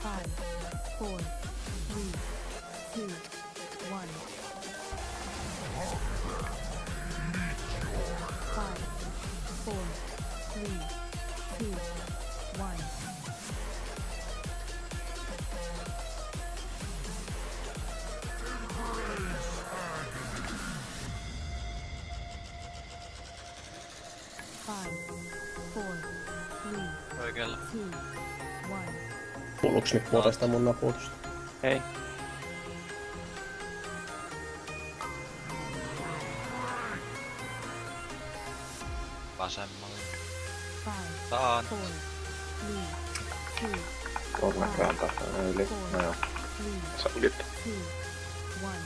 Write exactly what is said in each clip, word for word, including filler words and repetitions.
Five, four, three, two, one. Five, four, three, two, one. Five, four, three, Oikealla. two, one. Kuuluuks nyt vuodesta mun naputusta? Ei. Vasemmalle. Five, Taan. four, three, two, Kolme rantaa yli. No joo. three, Sä olit. two, one.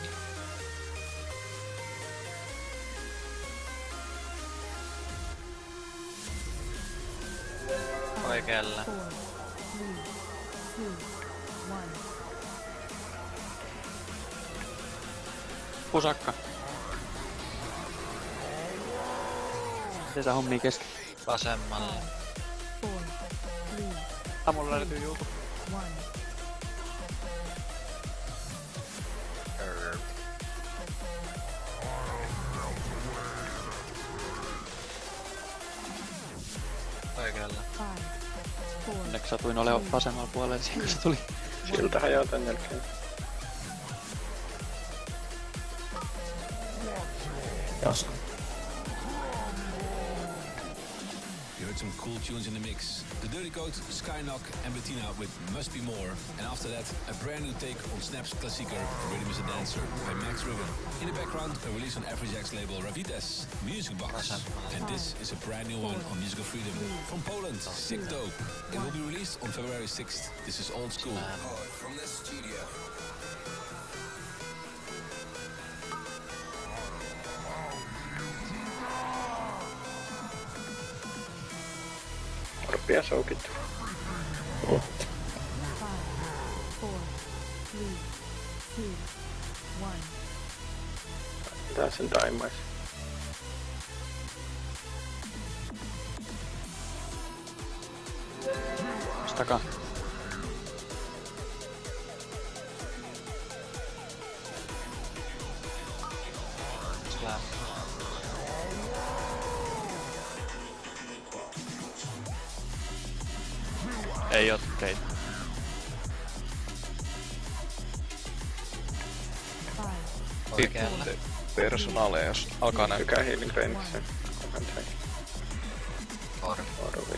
Oikealla. Four, three, two, one. Pusakka. Miten sä hommii kesken? Vasemmalle. Four, three, Ah, mulla löytyy juutu. one. Curve. Oikealla. Five, four, Onneksi satuin olemaan vasemmalla puolella siinä, kun se tuli. Siltä hajoaa tän jälkeen. Jaska. You heard some cool tunes in the mix. The Dirty Code, Skynock and Bettina with Must Be More. And after that, a brand new take on Snap's klassieker, Rhythm is a Dancer by Max Riven. In the background, a release on Afrojack's label Ravitas, Music Box. And this is a brand new one on Musical Freedom from Poland, Sick Dope. It will be released on February sixth. This is Old School. From the studio. Arpia soukittu. five, four, three, two, one. Tää sen taimais. Stakaa. Slam. Ei oo teitä. Five, Oikealla. Personaaleja, jos alkaa näkää healing rangeissa. Orvi. Orvi.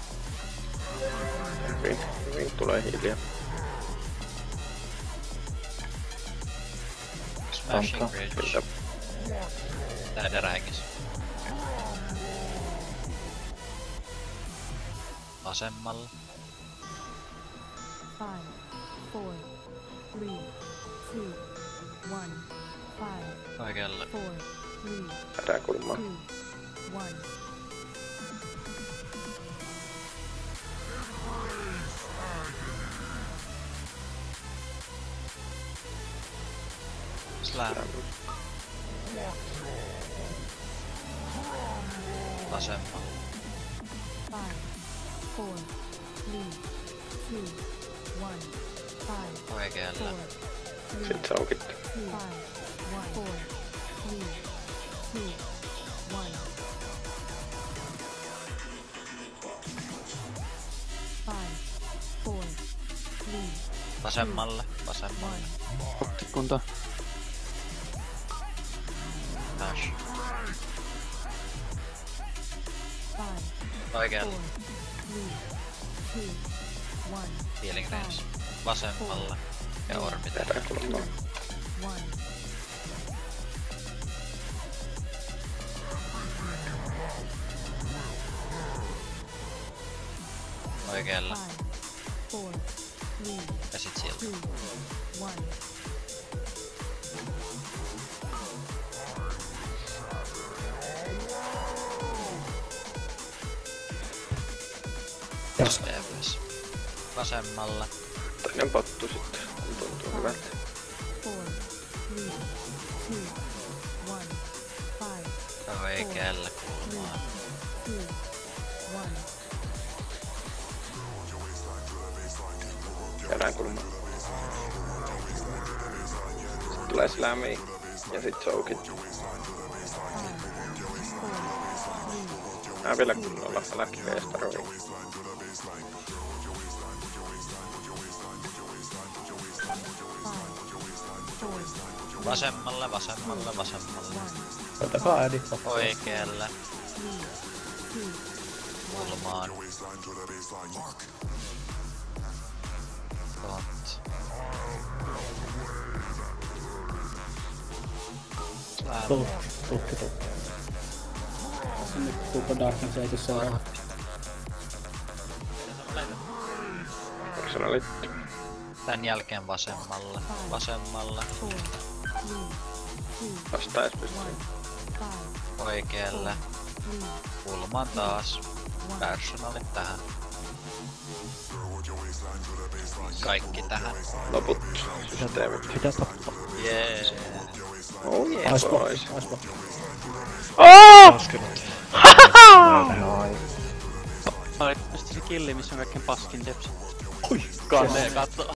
Hyvin, hyvin tulee hiiliä. Smashing Antaa Bridge. siltä. Tää rängis. Vasemmalle. five, four, three, two, one. Five, Oikealla. four, three, Äräkulmaa. two, one. Slam. Vasemmalle. Five, four, three, two, one. Five, Oikealla. four, three, Sit saukittu. two, five, one, four, three, two, one. Five, four, three, Vasemmalle. Vasemmalle. one. Otti kuntoon. Dash. Five, Oikealla. four, three, two, one. Healing range. Vasemmalle. Ja orbiter. Äräkulmaa. One. Oikealla. Five, four, three, Ja sit sieltä. two, one. Jaska. D P S. Vasemmalle. Toinen pottu sitten. Tuntuu hyvältä. Four, three, two, one. Five, Oikealle three, kulmaan. two, one. Peräänkulma. Sitten tulee slammi ja sit choukit. Mä vielä kunnolla läkkeen staroihin. Vasemmalle, vasemmalle, vasemmalle. Otakaa äidit. Oikealle. Kulmaan. Tot. Tulkki, tulkki, tulkki. Nyt Super Darkness ei tuu seuraava. Personalit. Tän jälkeen vasemmalle, vasemmalle, Vastaa ees pystyy. oikealle, kulmaan taas, personalit tähän. Kaikki tähän. Loput systeemit. Mitä tappaa? Jee. Oh yeah Aispo, boys. aispo. Oli just se killi, missä on kaikkein paskin tepsi. Oi! Kanneen katso.